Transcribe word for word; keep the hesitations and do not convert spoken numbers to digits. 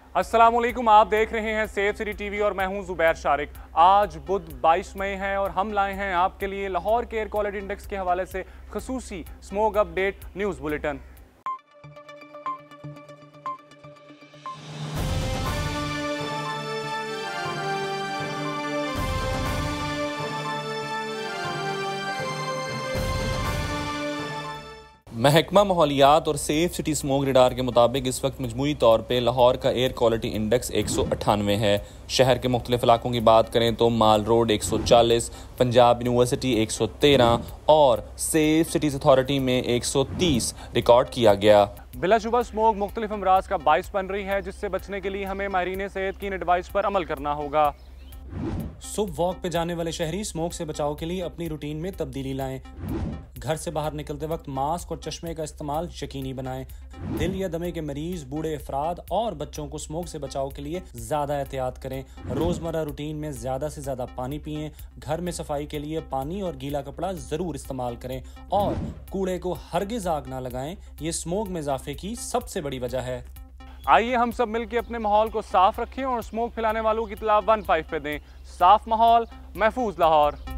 अस्सलाम वालेकुम, आप देख रहे हैं सेफ सिटी टीवी और मैं हूं जुबैर शारिक। आज बुध बाईस मई है और हम लाए हैं आपके लिए लाहौर के एयर क्वालिटी इंडेक्स के हवाले से खसूसी स्मोक अपडेट न्यूज़ बुलेटिन। महकमा माहौलियात और सेफ सिटी स्मोक रडार के मुताबिक इस वक्त मजमूई तौर पर लाहौर का एयर क्वालिटी इंडेक्स एक सौ अट्ठानवे है। शहर के मुख्तलिफ इलाकों की बात करें तो माल रोड एक सौ चालीस, पंजाब यूनिवर्सिटी एक सौ तेरह और सेफ सिटीज़ अथॉरिटी में एक सौ तीस रिकॉर्ड किया गया। बिलाशुबा स्मोक मुख्तलिफ अमराज का बाइस बन रही है, जिससे बचने के लिए हमें माहिरीन सेहत की इन एडवाइस पर अमल करना होगा। सुबह वॉक पे जाने वाले शहरी स्मोक से बचाव के लिए अपनी रूटीन में तब्दीली लाएं। घर से बाहर निकलते वक्त मास्क और चश्मे का इस्तेमाल यकीनी बनाएं। दिल या दमे के मरीज, बूढ़े अफराद और बच्चों को स्मोक से बचाव के लिए ज़्यादा एहतियात करें। रोज़मर्रा रूटीन में ज़्यादा से ज़्यादा पानी पिएं। घर में सफाई के लिए पानी और गीला कपड़ा ज़रूर इस्तेमाल करें और कूड़े को हरगिज़ आग ना लगाएं। ये स्मोक में इजाफे की सबसे बड़ी वजह है। आइए हम सब मिलकर अपने माहौल को साफ रखें और स्मोक फैलाने वालों की इत्तला वन फाइव पे दें। साफ माहौल, महफूज लाहौर।